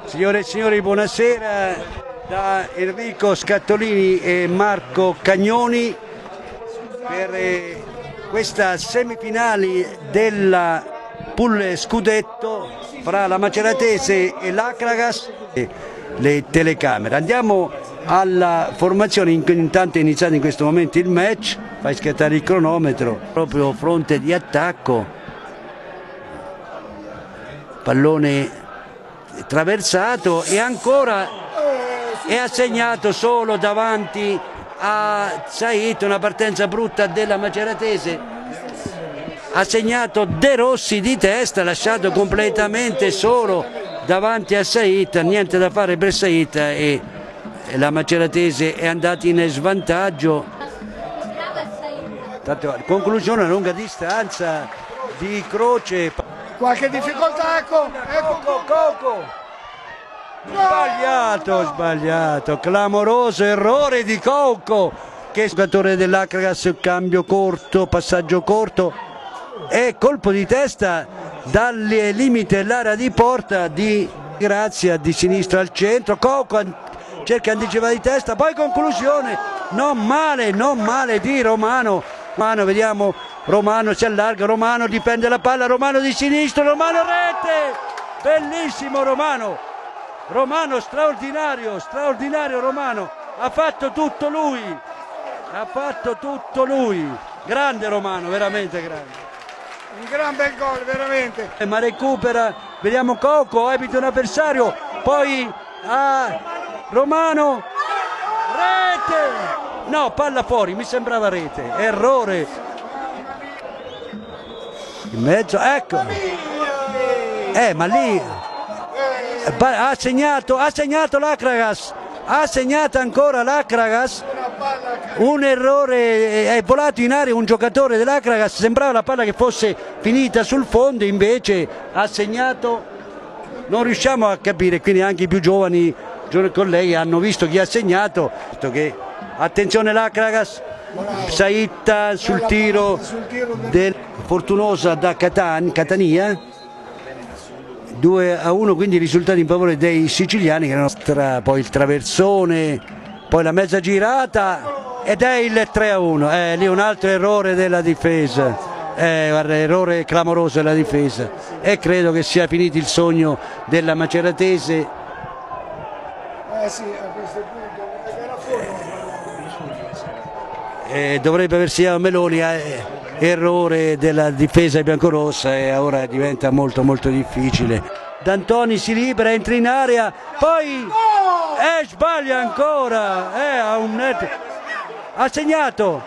Signore e signori, buonasera da Enrico Scattolini e Marco Cagnoni per questa semifinale della pool scudetto fra la Maceratese e l'Acragas e le telecamere. Andiamo alla formazione, intanto è iniziato in questo momento il match, fai scattare il cronometro, proprio fronte di attacco, pallone traversato e ancora è assegnato solo davanti a Said, una partenza brutta della Maceratese, ha segnato De Rossi di testa, lasciato completamente solo davanti a Said, niente da fare per Said e la Maceratese è andata in svantaggio. Tanto, conclusione a lunga distanza di Croce. Qualche difficoltà, ecco. Coco. Sbagliato, clamoroso errore di Coco, che è il giocatore dell'Acragas, cambio corto, passaggio corto e colpo di testa dal limite dell'area di porta di Grazia, di sinistra al centro. Coco cerca anticipare di testa, poi conclusione, non male di Romano. Vediamo, Romano si allarga, Romano difende la palla, Romano di sinistro, Romano rete, bellissimo Romano straordinario Romano, ha fatto tutto lui, grande Romano, veramente grande. Un gran bel gol, veramente. Ma recupera, vediamo Coco, evita un avversario, poi a Romano, rete! No, palla fuori, mi sembrava rete, errore. In mezzo, ecco. Ma lì ha segnato l'Acragas, ha segnato ancora l'Acragas. Un errore, è volato in aria un giocatore dell'Acragas, sembrava la palla che fosse finita sul fondo, invece ha segnato. Non riusciamo a capire, quindi anche i più giovani colleghi hanno visto chi ha segnato. Attenzione l'Acragas, Saitta sul tiro del Fortunosa da Catania, 2-1, quindi risultati in favore dei siciliani, che erano poi il traversone, poi la mezza girata ed è il 3-1, lì un altro errore della difesa, guarda, errore clamoroso della difesa e credo che sia finito il sogno della Maceratese. Sì, a questo punto era fuori. Dovrebbe aver segnato Meloni, errore della difesa biancorossa e ora diventa molto difficile. D'Antoni si libera, entra in area, poi sbaglia ancora, ha segnato,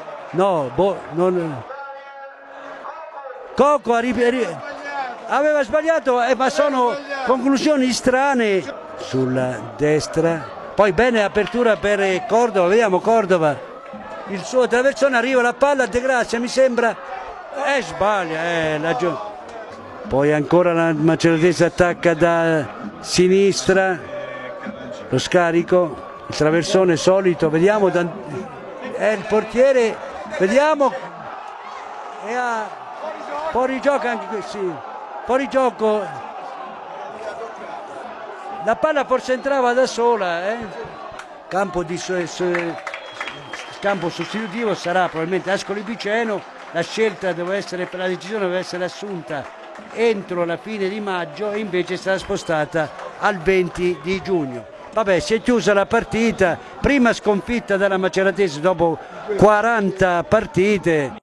Coco aveva sbagliato, ma sono conclusioni strane sulla destra. Poi bene apertura per Cordova, vediamo Cordova, il suo traversone, arriva la palla a De Grazia, mi sembra, sbaglia, poi ancora la Maceratese attacca da sinistra, lo scarico, il traversone solito, vediamo, il portiere, vediamo, fuori gioco anche qui, sì, fuori gioco, la palla forse entrava da sola, campo sostitutivo sarà probabilmente Ascoli Piceno, la decisione deve essere assunta entro la fine di maggio e invece sarà spostata al 20 di giugno. Vabbè, si è chiusa la partita, prima sconfitta dalla Maceratese dopo 40 partite.